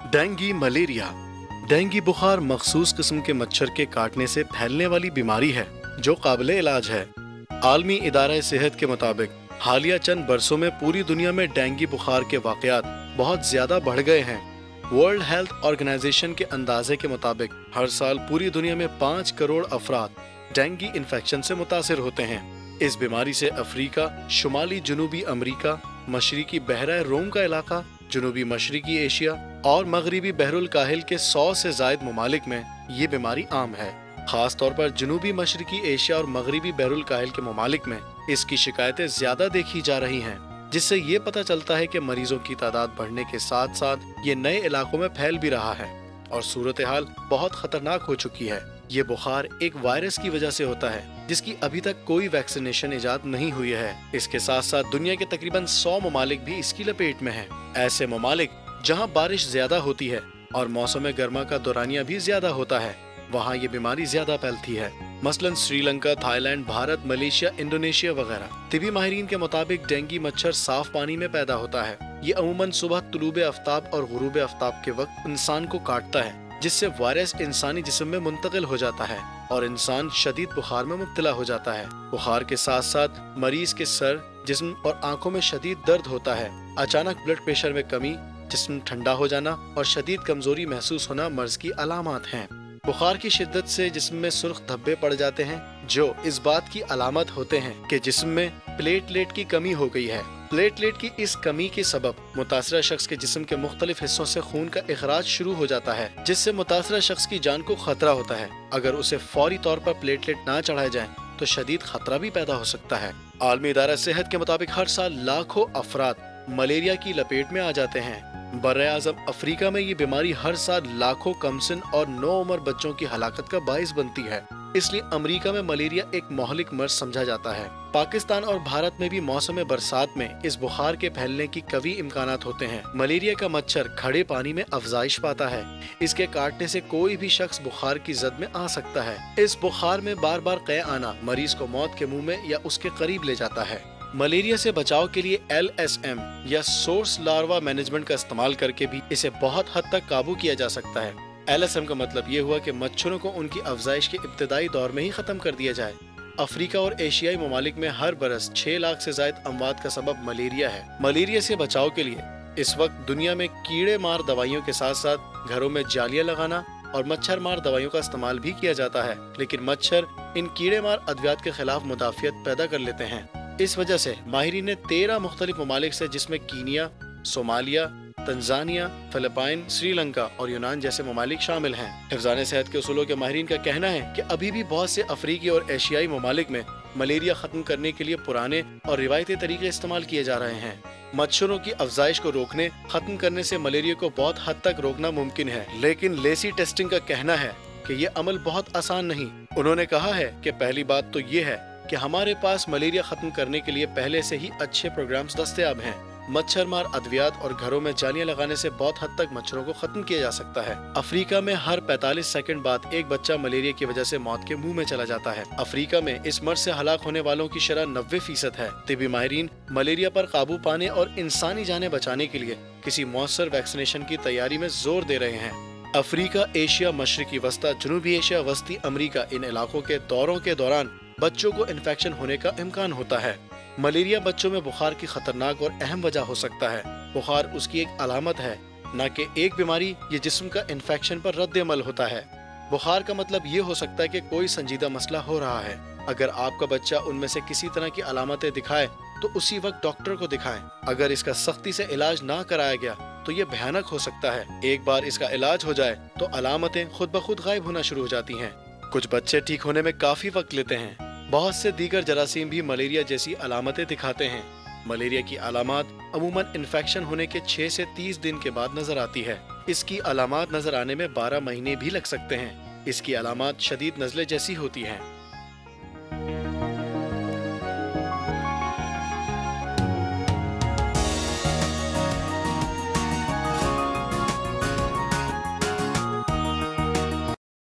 Dengue malaria. Dengue बुखार मखसूस किस्म के मच्छर के काटने से फैलने वाली बीमारी है जो काबिले इलाज है। आलमी इदारा सेहत के मुताबिक हालिया चंद बरसों में पूरी दुनिया में डेंगू बुखार के वाकयात बहुत ज्यादा बढ़ गए हैं। वर्ल्ड हेल्थ ऑर्गेनाइजेशन के अंदाजे के मुताबिक हर साल पूरी दुनिया में 5 करोड़ अफराद डेंगू इन्फेक्शन से मुतासिर होते हैं। इस बीमारी से अफ्रीका, शुमाली जनूबी अमरीका, मशरकी बहरा रोम का इलाका, जनूबी मशरकी एशिया और मगरबी बहरुल काहिल के 100 से जायद ममालिक में ये बीमारी आम है। खास तौर पर जनूबी मशरकी एशिया और मगरबी बहरुल काहिल के ममालिक में इसकी शिकायतें ज्यादा देखी जा रही हैं, जिससे ये पता चलता है कि मरीजों की तादाद बढ़ने के साथ साथ ये नए इलाकों में फैल भी रहा है और सूरत हाल बहुत खतरनाक हो चुकी है। ये बुखार एक वायरस की वजह से होता है जिसकी अभी तक कोई वैक्सीनेशन इजाद नहीं हुई है। इसके साथ साथ दुनिया के तकरीबन 100 ममालिक भी इसकी लपेट में हैं। ऐसे ममालिक जहां बारिश ज्यादा होती है और मौसम गर्मा का दौरानिया भी ज्यादा होता है, वहाँ ये बीमारी ज्यादा फैलती है। मसलन Sri Lanka, Thailand, Bharat, Malaysia, Indonesia वगैरह। तिबी माहिरीन के मुताबिक डेंगू मच्छर साफ पानी में पैदा होता है। ये अमूमन सुबह तुलूबे आफ्ताब और गुरूबे आफ्ताब के वक्त इंसान को काटता है, जिससे वायरस इंसानी जिस्म में मुंतकिल हो जाता है और इंसान शदीद बुखार में मुब्तला हो जाता है। बुखार के साथ साथ मरीज के सर, जिस्म और आंखों में शदीद दर्द होता है। अचानक ब्लड प्रेशर में कमी, जिस्म ठंडा हो जाना और शदीद कमजोरी महसूस होना मर्ज की अलामत हैं। बुखार की शिद्दत से जिस्म में सुर्ख धब्बे पड़ जाते हैं, जो इस बात की अलामत होते हैं कि जिस्म में प्लेटलेट की कमी हो गई है। प्लेटलेट की इस कमी के सबब मुतासरा शख्स के जिस्म के मुख्तलिफ हिस्सों से खून का इखराज शुरू हो जाता है, जिससे मुतासरा शख्स की जान को खतरा होता है। अगर उसे फौरी तौर पर प्लेटलेट ना चढ़ाए जाएं, तो शदीद खतरा भी पैदा हो सकता है। आलमी इदारा सेहत के मुताबिक हर साल लाखों अफराद मलेरिया की लपेट में आ जाते हैं। बर्रे-आज़म अफ्रीका में ये बीमारी हर साल लाखों कमसिन और नो उम्र बच्चों की हलाकत का बाइस बनती है। इसलिए अमेरिका में मलेरिया एक मोहलिक मर्ज समझा जाता है। पाकिस्तान और भारत में भी मौसम बरसात में इस बुखार के फैलने की कवी इम्कानात होते हैं। मलेरिया का मच्छर खड़े पानी में अफजाइश पाता है। इसके काटने से कोई भी शख्स बुखार की जद में आ सकता है। इस बुखार में बार बार कै आना मरीज को मौत के मुंह में या उसके करीब ले जाता है। मलेरिया से बचाव के लिए LSM या सोर्स लार्वा मैनेजमेंट का इस्तेमाल करके भी इसे बहुत हद तक काबू किया जा सकता है। LSM का मतलब ये हुआ कि मच्छरों को उनकी अफजाइश के इब्तदाई दौर में ही खत्म कर दिया जाए। अफ्रीका और एशियाई ममालिक में हर बरस 6 लाख से ज्यादा अमवात का सबब मलेरिया है। मलेरिया से बचाव के लिए इस वक्त दुनिया में कीड़े मार दवाइयों के साथ साथ घरों में जालियां लगाना और मच्छर मार दवाइयों का इस्तेमाल भी किया जाता है, लेकिन मच्छर इन कीड़े मार अद्वियात के खिलाफ मुदाफियत पैदा कर लेते हैं। इस वजह से माहिरीन ने 13 मुख्तलिफ ममालिक से, जिसमें Kenya, Somalia, Tanzania, Philippine, Sri Lanka और यूनान जैसे ममालिक शामिल हैं। हिफ्ज़ान सेहत के उसूलों के माहिरीन का कहना है कि अभी भी बहुत से अफ्रीकी और एशियाई ममालिक में मलेरिया खत्म करने के लिए पुराने और रिवायती तरीके इस्तेमाल किए जा रहे हैं। मच्छरों की अफजाइश को रोकने, खत्म करने से मलेरिया को बहुत हद तक रोकना मुमकिन है, लेकिन लेसी टेस्टिंग का कहना है कि ये अमल बहुत आसान नहीं। उन्होंने कहा है कि पहली बात तो ये है कि हमारे पास मलेरिया खत्म करने के लिए पहले से ही अच्छे प्रोग्राम्स दस्तयाब हैं। मच्छर मार अद्वियात और घरों में जालियां लगाने से बहुत हद तक मच्छरों को खत्म किया जा सकता है। अफ्रीका में हर 45 सेकंड बाद एक बच्चा मलेरिया की वजह से मौत के मुंह में चला जाता है। अफ्रीका में इस मर्ज से हलाक होने वालों की शरह 90% है। तिबी माहिरीन मलेरिया पर काबू पाने और इंसानी जानें बचाने के लिए किसी मौसर वैक्सीनेशन की तैयारी में जोर दे रहे हैं। अफ्रीका, एशिया, मशरकी वस्ता, जनूबी एशिया, वस्ती अमरीका, इन इलाकों के दौरों के दौरान बच्चों को इन्फेक्शन होने का इम्कान होता है। मलेरिया बच्चों में बुखार की खतरनाक और अहम वजह हो सकता है। बुखार उसकी एक अलामत है, न कि एक बीमारी। ये जिस्म का इन्फेक्शन पर रद्द अमल होता है। बुखार का मतलब ये हो सकता है कि कोई संजीदा मसला हो रहा है। अगर आपका बच्चा उनमें से किसी तरह की अलामतें दिखाए तो उसी वक्त डॉक्टर को दिखाएं। अगर इसका सख्ती से इलाज ना कराया गया तो ये भयानक हो सकता है। एक बार इसका इलाज हो जाए तो अलामतें खुद ब खुद गायब होना शुरू हो जाती हैं। कुछ बच्चे ठीक होने में काफी वक्त लेते हैं। बहुत से दीगर जरासीम भी मलेरिया जैसी अलामतें दिखाते हैं। मलेरिया की अलामत अमूमन इन्फेक्शन होने के 6 से 30 दिन के बाद नजर आती है। इसकी अलामत नजर आने में 12 महीने भी लग सकते हैं। इसकी अलामत शदीद नज़ले जैसी होती हैं।